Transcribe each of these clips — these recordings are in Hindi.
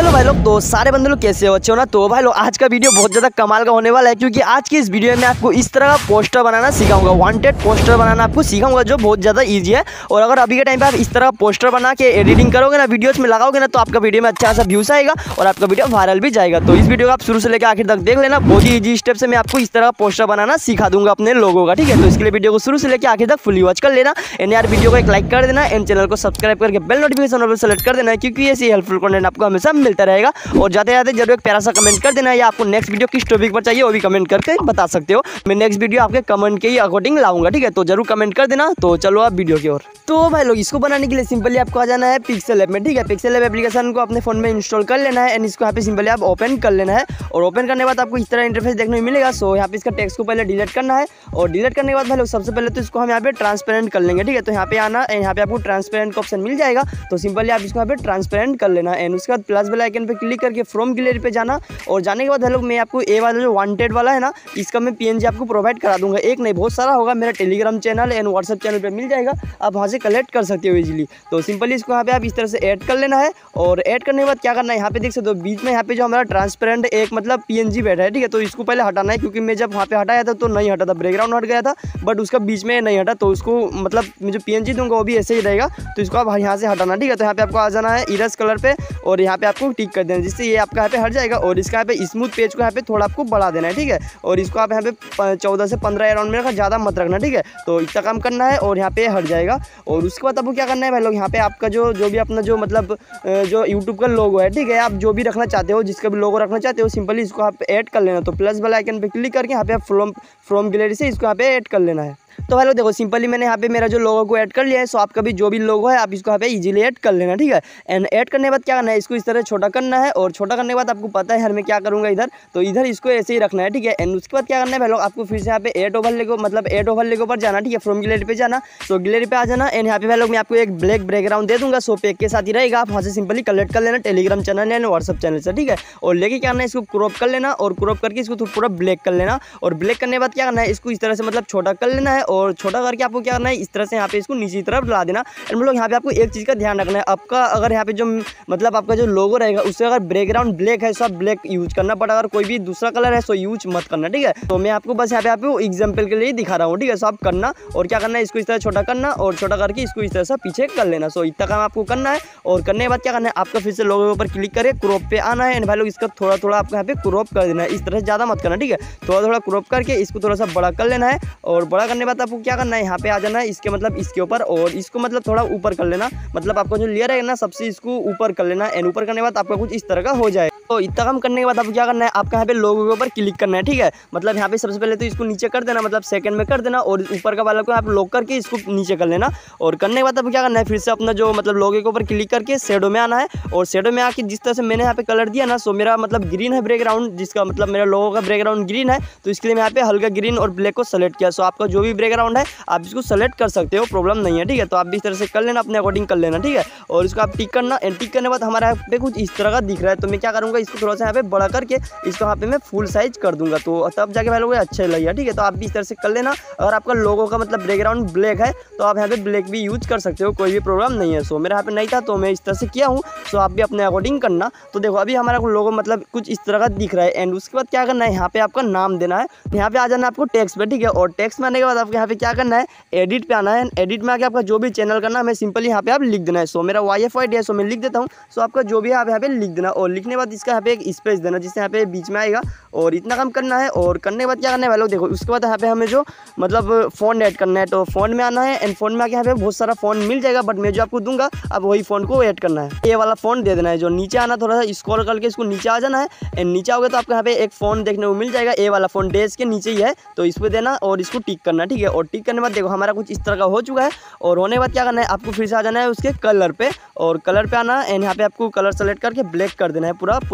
हेलो भाई लोग, तो सारे बंदे लोग कैसे हो, अच्छे हो ना। तो भाई लोग आज का वीडियो बहुत ज़्यादा कमाल का होने वाला है, क्योंकि आज की इस वीडियो में आपको इस तरह का पोस्टर बनाना सिखाऊंगा। वांटेड पोस्टर बनाना आपको सिखाऊंगा, जो बहुत ज़्यादा ईजी है। और अगर अभी के टाइम पे आप इस तरह पोस्टर बना के एडिटिंग करोगे ना, वीडियोस में लगाओगे ना, तो आपका वीडियो में अच्छा सा व्यूज आएगा और आपका वीडियो वायरल भी जाएगा। तो इस वीडियो को आप शुरू से लेकर आखिर तक देख लेना। बहुत ही ईजी स्टेप से मैं आपको इस तरह पोस्टर बनाना सिखा दूंगा अपने लोगों का, ठीक है। तो इसके लिए वीडियो को शुरू से लेकर आखिर तक फुली वॉच कर लेना। एंड यार वीडियो को एक लाइक कर देना एंड चैनल को सब्सक्राइब करके बेल नोटिफिकेशन ऑल सेलेक्ट कर देना, क्योंकि ऐसी हेल्पफुल कंटेंट आपको हमेशा मिलता रहेगा। और जाते जाते जरूर एक प्यारा सा कमेंट कर देना, या आपको नेक्स्ट वीडियो किस टॉपिक पर चाहिए वो भी कमेंट करके बता सकते हो। मैं नेक्स्ट वीडियो आपके कमेंट के ही अकॉर्डिंग लाऊंगा, ठीक है। तो जरूर कमेंट कर देना। तो चलो आप वीडियो की ओर। तो भाई लोग इसको बनाने के लिए सिंपली आपको आ जाना है पिक्सेल ऐप में, ठीक है। पिक्सेल ऐप एप्लीकेशन को अपने फोन में इंस्टॉल कर लेना है एंड इसको यहाँ पे सिंपली आप ओपन कर लेना है। और ओपन करने के बाद आपको इस तरह इंटरफेस देखने को मिलेगा। सो यहाँ पे इसका टेक्स्ट को पहले डिलीट करना है, और डिलीट करने के बाद भाई लोग सबसे पहले तो इसको हम यहाँ पे ट्रांसपेरेंट कर लेंगे, ठीक है। तो यहाँ पे आना, यहाँ पे आपको ट्रांसपेरेंट का ऑप्शन मिल जाएगा। तो सिंपली आप इसको यहाँ पे ट्रांसपेरेंट कर लेना है एंड उसके बाद प्लस वाला आइकन पे क्लिक करके फ्रॉम गैलरी पे जाना। और जाने के बाद भाई लोग मैं आपको ये वाला जो वांटेड वाला है ना, इसका मैं PNG आपको प्रोवाइड करा दूंगा। एक नहीं बहुत सारा होगा, मेरा Telegram channel and WhatsApp channel पे मिल जाएगा, आप वहाँ से कलेक्ट कर सकते हो इजीली। तो सिंपली इसको यहाँ पे आप इस तरह से ऐड कर लेना है। और ऐड करने के बाद क्या करना है, यहाँ पे देख सकते हो बीच में यहाँ पे जो हमारा ट्रांसपेरेंट एक मतलब PNG बैठा है, ठीक है। तो इसको पहले हटाना है, क्योंकि मैं जब वहाँ पे हटाया था तो नहीं हटा था, बैकग्राउंड हट गया था, बट उसका बीच में नहीं हटा। तो उसको मतलब मैं जो PNG दूंगा वो भी ऐसे ही रहेगा। तो इसको आप यहाँ से हटाना, ठीक है। तो यहाँ पे आपको आ जाना है इरेज कलर पे और यहाँ पे आपको टिक कर देना, जिससे ये आपका यहाँ पे हट जाएगा। और इसका यहाँ पे स्मूथ पेज को यहाँ पे थोड़ा आपको बढ़ा देना है, ठीक है। और इसको आप यहाँ पे 14 से 15 अराउंड में रखा, ज़्यादा मत रखना, ठीक है। तो इतना काम करना है और यहाँ पे हट जाएगा। और उसके बाद आपको क्या करना है भाई लोग, यहाँ पे आपका जो भी अपना जो मतलब जो यूट्यूब का लोगो है, ठीक है। आप जो भी रखना चाहते हो, जिसका भी लोगो रखना चाहते हो, सिंपली इसको आप ऐड कर लेना। तो प्लस वाला आइकन पे क्लिक करके यहाँ पे आप फ्रॉम गैलरी से इसको यहाँ पे ऐड कर लेना है। तो हेलो देखो सिंपली मैंने यहाँ पे मेरा जो लोगो को ऐड कर लिया है। सो आपका भी जो भी लोगो है आप इसको यहाँ पे इजीली ऐड कर लेना, ठीक है। एंड ऐड करने के बाद क्या करना है, इसको इस तरह छोटा करना है। और छोटा करने के बाद आपको पता है यार मैं क्या करूँगा इधर, तो इधर इसको ऐसे ही रखना है, ठीक है। एंड उसके बाद क्या करना है भाई लोग, आपको फिर से यहाँ पे ऐड ओवरले को मतलब ऐड ओवरले के ऊपर जाना, ठीक है। फ्रॉम गैलरी पे जाना, सो गैलरी पे आ जाना। एंड यहाँ पे भाई लोग मैं आपको एक ब्लैक बैकग्राउंड दे दूँगा, सो पैक के साथ ही रहेगा। आप वहाँ से सिंपली कलेक्ट कर लेना Telegram channel and WhatsApp channel से, ठीक है। और लेके क्या करना है, इसको क्रॉप कर लेना और क्रॉप करके इसको पूरा ब्लैक कर लेना। और ब्लैक करने के बाद क्या करना है, इसको इस तरह से मतलब छोटा कर लेना है। और छोटा करके आपको क्या करना है, इस तरह से यहाँ पे इसको नीचे की तरफ ला देना। एंड हम लोग यहाँ पे आपको एक चीज़ का ध्यान रखना है, आपका अगर यहाँ पे जो मतलब आपका जो लोगो रहेगा उससे अगर बैकग्राउंड ब्लैक है, सब ब्लैक यूज करना, बट अगर कोई भी दूसरा कलर है सो यूज मत करना, ठीक है। तो मैं आपको बस यहाँ पे आपको एग्जाम्पल के लिए दिखा रहा हूँ, ठीक है। सो आप करना और क्या करना है, इसको इस तरह छोटा करना और छोटा करके इसको इस तरह से पीछे कर लेना। सो इतना काम आपको करना है। और करने के बाद क्या करना है, आपका फिर से लोगो के ऊपर क्लिक करके क्रॉप पे आना है। एंड भाई लोग इसका थोड़ा थोड़ा आपको यहाँ पे क्रॉप कर देना है, इस तरह से ज़्यादा मत करना, ठीक है। थोड़ा थोड़ा क्रॉप करके इसको थोड़ा सा बड़ा कर लेना है। और बड़ा करने के बाद आपको क्या करना है, यहाँ पे आ जाना है इसके मतलब इसके ऊपर, और इसको मतलब थोड़ा ऊपर कर लेना, मतलब आपका जो लेयर है ना सबसे इसको ऊपर कर लेना। एंड ऊपर करने के बाद आपका कुछ इस तरह का हो जाए। तो इतना काम करने के बाद आपको क्या करना है, आपका यहाँ पे लोगो के ऊपर क्लिक करना है, ठीक है। मतलब यहाँ पे सबसे पहले तो इसको नीचे कर देना, मतलब सेकंड में कर देना। और ऊपर का वाला को आप लॉक करके इसको नीचे कर लेना। और करने के बाद आपको क्या करना है, फिर से अपना जो मतलब लोगो के ऊपर क्लिक करके शेडो में आना है। और शेडो में आके जिस तरह से मैंने यहाँ पे कलर दिया ना, सो मेरा मतलब ग्रीन है बैकग्राउंड, जिसका मतलब मेरा लोगो का बैकग्राउंड ग्रीन है। तो इसके लिए मैं यहाँ पे हल्का ग्रीन और ब्लैक को सेलेक्ट किया। सो आपका जो भी बैकग्राउंड है आप इसको सेलेक्ट कर सकते हो, प्रॉब्लम नहीं है, ठीक है। तो आप भी इस तरह से कर लेना, अपने अकॉर्डिंग कर लेना, ठीक है। और इसको आप टिक करना। एंड टिक करने के बाद हमारा यहाँ पे कुछ इस तरह का दिख रहा है। तो मैं क्या करूँगा, इसको थोड़ा सा यहाँ पे बड़ा करके इसको यहाँ पे मैं फुल साइज कर दूंगा, तो तब जाके भाई लोग अच्छा लगेगा, ठीक है। तो आप भी इस तरह से कर लेना। अगर आपका लोगो का मतलब बैकग्राउंड ब्लैक है तो आप यहाँ पे ब्लैक भी यूज कर सकते हो, कोई भी प्रॉब्लम नहीं है। सो मेरा यहाँ पे नहीं था तो मैं इस तरह से किया हूँ। सो आप भी अपने अकॉर्डिंग करना। तो देखो अभी हमारा लोगो मतलब कुछ इस तरह का दिख रहा है। एंड उसके बाद क्या करना है, यहाँ पे आपका नाम देना है। यहाँ पे आ जाना है आपको टेक्स्ट पे, ठीक है। और टेक्स्ट में आने के बाद आपको यहाँ पे क्या करना है, एडिट पे आना है। एडिट में आके आपका जो भी चैनल का नाम है सिंपली यहाँ पे आप लिख देना है। सो मेरा YFID है, सो मैं लिख देता हूँ। सो आपका जो भी है आप यहाँ पे लिख देना। और लिखने के बाद इसका यहाँ पे एक स्पेस देना, जिससे यहाँ पे बीच में आएगा। और इतना काम करना है। और करने के बाद क्या करना है भाई लोग, देखो उसके बाद यहाँ पे हमें जो मतलब फ़ॉन्ट ऐड करना है, तो फ़ॉन्ट में आना है। एंड फ़ॉन्ट में आके यहाँ पे बहुत सारा फ़ॉन्ट मिल जाएगा, बट मैं जो आपको दूंगा अब वही फ़ॉन्ट को ऐड करना है। ये वाला फ़ॉन्ट दे देना है। जो नीचे आना, थोड़ा सा स्क्रॉल करके इसको नीचे आ जाना है। एंड नीचे आओगे तो आपको यहाँ पे एक फ़ॉन्ट देखने को मिल जाएगा, ये वाला फ़ॉन्ट डेज के नीचे ही है, तो इस पर देना और इसको टिक करना, ठीक है। और टिक करने के बाद देखो हमारा कुछ इस तरह का हो चुका है। और होने के बाद क्या करना है, आपको फिर से आ जाना है उसके कलर पे। और कलर पे आना। एंड यहाँ पे आपको कलर सेलेक्ट करके ब्लैक कर देना है, पूरा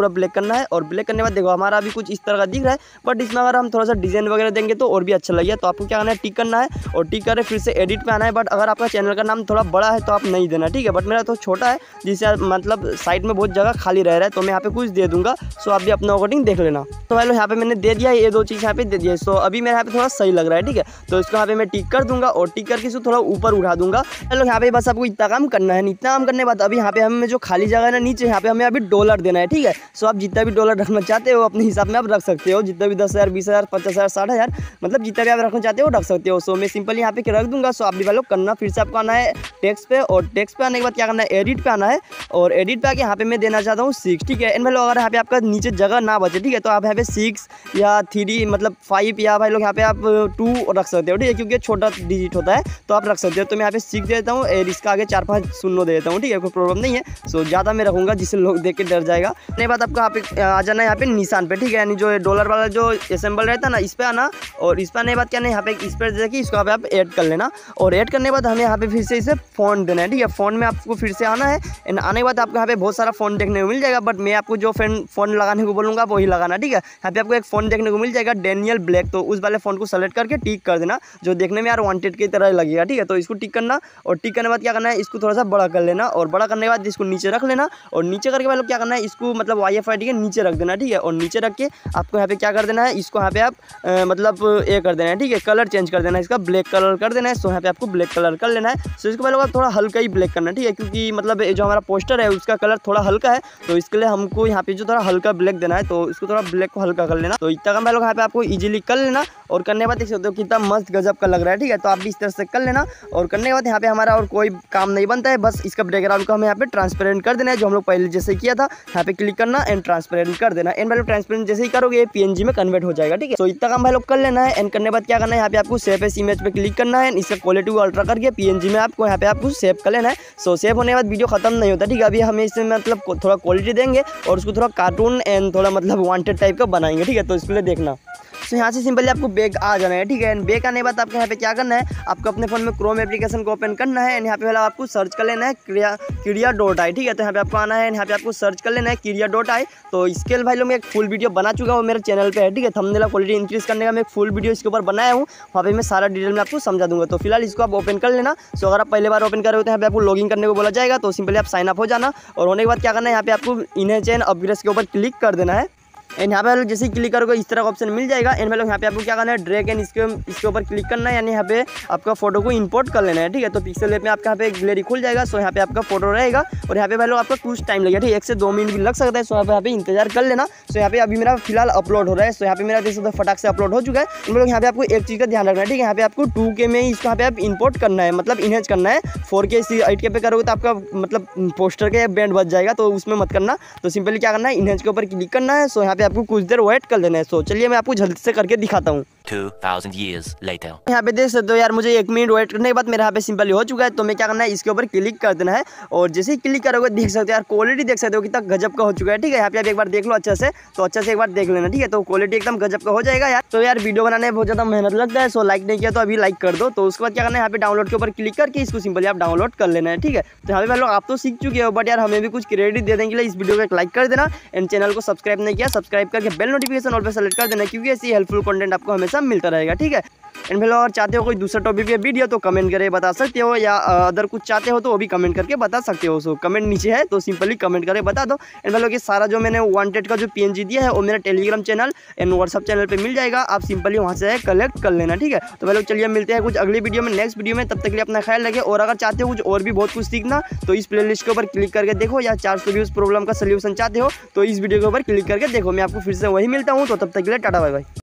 पूरा ब्लैक करना है। और ब्लैक करने के बाद देखो हमारा अभी कुछ इस तरह का दिख रहा है, बट इसमें अगर हम थोड़ा सा डिजाइन वगैरह देंगे तो और भी अच्छा लगेगा। तो आपको क्या करना है, टिक करना है और टिक कर फिर से एडिट पे आना है। बट अगर आपका चैनल का नाम थोड़ा बड़ा है तो आप नहीं देना, ठीक है। बट मेरा तो छोटा है जिससे मतलब साइड में बहुत जगह खाली रह रहा है, तो मैं यहाँ पे कुछ दे दूंगा। सो आप भी अपना अकॉर्डिंग देख लेना। तो भाई लोग यहाँ पे मैंने दे दिया, ये 2 चीज़ यहाँ पे दे दिया। सो अभी मेरे यहाँ पे थोड़ा सही लग रहा है, ठीक है। तो इसको यहाँ पे मैं टिक कर दूंगा और टिक करके इसको थोड़ा ऊपर उठा दूंगा। लोग यहाँ पे बस आपको इतना काम करना है। इतना काम करने के बाद अभी यहाँ पे हमें जो खाली जगह है ना नीचे, यहाँ पे हमें अभी डॉलर देना है, ठीक है। सो आप जितना भी डॉलर रखना चाहते हो अपने हिसाब में आप रख सकते हो, जितना भी 10,000 20,000 50,000 60,000 मतलब जितना भी आप रखना चाहते हो रख सकते हो। सो मैं सिंपली यहाँ पे रख दूंगा। सो आप भी लोग करना, फिर से आपको आना है टेक्स्ट पे और टेक्स्ट पे आने के बाद क्या करना है, एडिट पे आना है और एडिट पे आके यहाँ पे मैं देना चाहता हूँ 6, ठीक है। एंड भाई लोग अगर यहाँ पे आपका नीचे जगह ना बचे, ठीक है, तो आप यहाँ पे 6 या 3 मतलब 5 या भाई लोग यहाँ पे आप 2 रख सकते हो, ठीक है, क्योंकि छोटा डिजिट होता है तो आप रख सकते हो। तो मैं यहाँ पे 6 दे देता हूँ और इसका आगे 4-5 शून्य दे देता हूँ, ठीक है, कोई प्रॉब्लम नहीं है। सो ज़्यादा मैं रखूँगा जिससे लोग देख के डर जाएगा। नहीं बात आपको यहाँ पे आ जाना है यहाँ पे निशान पे, ठीक है, यानी जो डॉलर वाला जो असेंबल रहता है ना, इस पे आना और इस पर आने के बाद क्या नहीं यहाँ पे इस पर देखिए इसको यहाँ पे आप ऐड कर लेना। और ऐड करने के बाद हमें यहाँ पे फिर से इसे फ़ॉन्ट देना है, ठीक है। फ़ॉन्ट में आपको फिर से आना है एंड आने के बाद आपको यहाँ पे बहुत सारा फ़ॉन्ट देखने को मिल जाएगा, बट मैं आपको जो फ़ॉन्ट लगाने को बोलूँगा वही लगाना, ठीक है। यहाँ पे आपको एक फ़ॉन्ट देखने को मिल जाएगा डैनियल ब्लैक, तो उस वाले फ़ॉन्ट को सेलेक्ट करके टिक कर देना, जो देखने में यार वांटेड की तरह लगेगा, ठीक है। तो इसको टिक करना और टिक करने के बाद क्या करना है, इसको थोड़ा सा बड़ा कर लेना और बड़ा करने के बाद इसको नीचे रख लेना और नीचे करके वालों क्या करना है, इसको मतलब YFID के नीचे रख देना, ठीक है। और नीचे रख के आपको यहाँ पे क्या कर देना है, इसको यहाँ पे आप मतलब ये कर देना है, ठीक है, कलर चेंज कर देना है, इसका ब्लैक कलर कर देना है। सो यहाँ पे आपको ब्लैक कलर कर लेना है। सो इसको पहले आप थोड़ा हल्का ही ब्लैक करना है, ठीक है, क्योंकि मतलब जो हमारा पोस्टर है उसका कलर थोड़ा हल्का है, तो इसके लिए हमको यहाँ पे जो थोड़ा हल्का ब्लैक देना है, तो इसको थोड़ा ब्लैक को हल्का कर लेना। तो इतना काम लोग यहाँ पे आपको इजीली कर लेना और करने के बाद देख सकते हो कितना मस्त गजब का लग रहा है, ठीक है। तो आप भी इस तरह से कर लेना और करने के बाद यहाँ पे हमारा और कोई काम नहीं बनता है, बस इसका बैकग्राउंड को हमें यहाँ पे ट्रांसपेरेंट कर देना है, जो हम लोग पहले जैसे किया था। यहाँ पे क्लिक करना एंड ट्रांसपेरेंट कर देना। एंड भाई लोग ट्रांसपेरेंट जैसे ही करोगे ये PNG में कन्वर्ट हो जाएगा, ठीक है। तो इतना काम भाई लोग कर लेना है। एंड करने के बाद क्या करना है, यहाँ पे आपको सेव एज इमेज पे क्लिक करना है, इसका क्वालिटी को अल्ट्रा करके PNG में आपको यहाँ पे आपको सेव कर लेना है। सो सेव होने के बाद वीडियो खत्म नहीं होता, ठीक है। अभी हमें इसमें मतलब थोड़ा क्वालिटी देंगे और उसको थोड़ा कार्टून एंड थोड़ा मतलब वांटेड टाइप का बनाएंगे, ठीक है। तो इसके लिए देखना। तो यहाँ से सिंपली आपको बैक आ जाना है, ठीक है। एंड बैक आने के बाद आपको यहाँ पे क्या करना है, आपको अपने फोन में क्रोम एप्लीकेशन को ओपन करना है एंड यहाँ पे आपको सर्च कर लेना है Kiria.ai, ठीक है। तो यहाँ पे आपको आना है एंड यहाँ पे आपको सर्च कर लेना है Kiria.ai। तो इसके भाई लोग मैं एक फुल वीडियो बना चुका हूँ मेरे चैनल पे है, ठीक है। थंबनेल क्वालिटी इंक्रीज करने का मैं एक फुल वीडियो इसके ऊपर बनाया हूँ, वहाँ पे मैं सारा डिटेल में आपको समझा दूंगा। तो फिलहाल इसको आप ओपन कर लेना। सो अगर आप पहले बार ओपन कर रहे हो तो यहाँ पे आपको लॉगिन करने को बोला जाएगा, तो सिंपली आप साइन अप हो जाना और होने के बाद क्या करना है, यहाँ पे आपको इमेज एंड अपग्रेड के ऊपर क्लिक कर देना है। एंड यहाँ पे जैसे ही क्लिक करोगे इस तरह का ऑप्शन मिल जाएगा। एंड मतलब यहाँ पे आपको क्या करना है, ड्रैग एंड इसके ऊपर क्लिक करना है, यानी यहाँ पे आपका फोटो को इंपोर्ट कर लेना है, ठीक है। तो पिक्सल ऐप में आपका यहाँ पे एक गैलरी खुल जाएगा। सो यहाँ पे आपका फोटो रहेगा और यहाँ पे भाई लोग आपका कुछ टाइम लगेगा, ठीक है, 1 से 2 मिनट भी लग सकता है। सो यहाँ पे इंतजार कर लेना। सो यहाँ पे अभी मेरा फिलहाल अपलोड हो रहा है। सो यहाँ पे मेरा देख सकते हो फटाक से अपलोड हो चुका है। इन लोग यहाँ पे आपको एक चीज़ का ध्यान रखना है, ठीक है। यहाँ पे आपको 2K में इसको यहाँ पे आप इंपोर्ट करना है, मतलब इनहेज करना है। 4K 8K पे करोगे तो आपका मतलब पोस्टर के बैंड बच जाएगा, तो उसमें मत करना। तो सिंपली क्या करना है, इनहेज के ऊपर क्लिक करना है। सो यहाँ पे आपको कुछ देर वेट कर लेना है। सो चलिए मैं आपको जल्दी से करके दिखाता हूँ। 2000 years later। यहाँ पे देख सकते हो यार, मुझे 1 मिनट वेट करने के बाद मेरे यहाँ पे सिंपली हो चुका है। तो मैं क्या करना है, इसके ऊपर क्लिक कर देना है और जैसे ही क्लिक करोगे देख सकते हो यार क्वालिटी देख सकते हो कितना गजब का हो चुका है, ठीक है। यहाँ पे आप एक बार देख लो अच्छे से, तो अच्छे से एक बार देख लेना, ठीक है। तो क्वालिटी एकदम गजब का हो जाएगा यार। तो यार वीडियो बनाने में बहुत ज़्यादा मेहनत लगता है। सो लाइक नहीं किया तो अभी लाइक कर दो। तो उसके बाद क्या करना है, यहाँ पे डाउनलोड के ऊपर क्लिक करके इसको सिंपली आप डाउनलोड कर लेना है, ठीक है। तो यहाँ पे लोग आप तो सीख चुके हो, बट यार हमें भी कुछ क्रेडिट दे देने के लिए इस वीडियो को एक लाइक कर देना एंड चैनल को सब्सक्राइब नहीं किया सब्सक्राइब करके बेल नोटिफिकेशन ऑल पे सेलेक्ट कर देना, क्योंकि ऐसी हेल्पफुल कंटेंट आपको हमेशा मिलता रहेगा, ठीक है। एंड फिर अगर चाहते हो कोई दूसरा टॉपिक पे वीडियो तो कमेंट करके बता सकते हो, या अदर कुछ चाहते हो तो वो भी कमेंट करके बता सकते हो। सो कमेंट नीचे है तो सिंपली कमेंट करके बता दो। एंड फिर ये सारा जो मैंने वांटेड का जो PNG दिया है वो मेरा Telegram channel and WhatsApp channel पे मिल जाएगा, आप सिंपली वहाँ से कलेक्ट कर लेना, ठीक है। तो भाई लोग चलिए मिलते हैं कुछ अगली वीडियो में, नेक्स्ट वीडियो में। तब तक के लिए अपना ख्याल रखें और अगर चाहते हो कुछ और भी बहुत कुछ सीखना तो इस प्लेलिस्ट के ऊपर क्लिक करके देखो, या 400 व्यूज़ प्रॉब्लम का सोल्यूशन चाहते हो तो इस वीडियो के ऊपर क्लिक करके देखो। मैं आपको फिर से वही मिलता हूँ, तो तब तक के लिए टाटा बाय बाय।